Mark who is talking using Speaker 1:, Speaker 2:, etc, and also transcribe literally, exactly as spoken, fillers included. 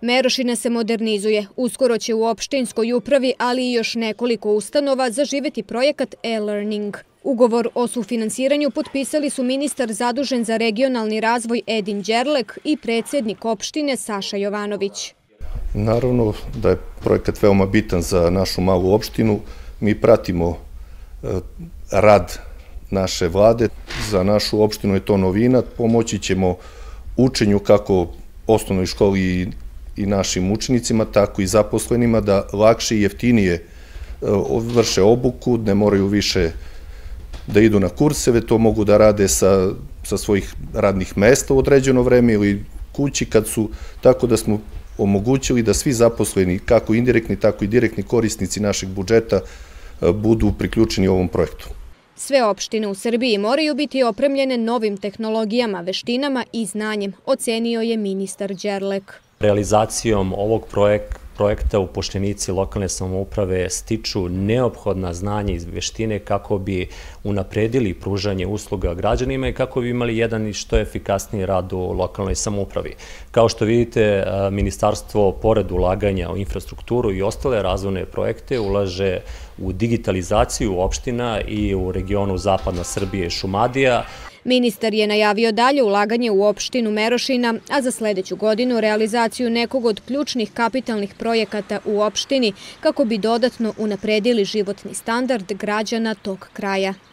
Speaker 1: Merošina se modernizuje. Uskoro će u opštinskoj upravi, ali i još nekoliko ustanova zaživeti projekat e-learning. Ugovor o sufinansiranju potpisali su ministar zadužen za regionalni razvoj Edin Đerlek i predsjednik opštine Saša Jovanović.
Speaker 2: Naravno da je projekat veoma bitan za našu malu opštinu. Mi pratimo rad naše vlade. Za našu opštinu je to novina. Pomoći ćemo učenju kako osnovnoj školi i našim učenicima, tako i zaposlenima da lakše i jeftinije vrše obuku, ne moraju više da idu na kurseve, to mogu da rade sa, sa svojih radnih mesta u određeno vreme ili kući kad su, tako da smo omogućili da svi zaposleni, kako indirektni, tako i direktni korisnici našeg budžeta budu priključeni ovom projektu.
Speaker 1: Sve opštine u Srbiji moraju biti opremljene novim tehnologijama, veštinama i znanjem, ocenio je ministar Đerlek.
Speaker 3: Realizacijom ovog projekta uposlenici lokalne samouprave stiču neophodna znanja i veštine kako bi unapredili pružanje usluga građanima i kako bi imali jedan i što efikasniji rad u lokalnoj samoupravi. Kao što vidite, ministarstvo pored ulaganja u infrastrukturu i ostale razvojne projekte ulaže u digitalizaciju opština i u regionu Zapadna Srbija i Šumadija.
Speaker 1: Ministar je najavio dalje ulaganje u opštinu Merošina, a za sledeću godinu realizaciju nekog od ključnih kapitalnih projekata u opštini kako bi dodatno unapredili životni standard građana tog kraja.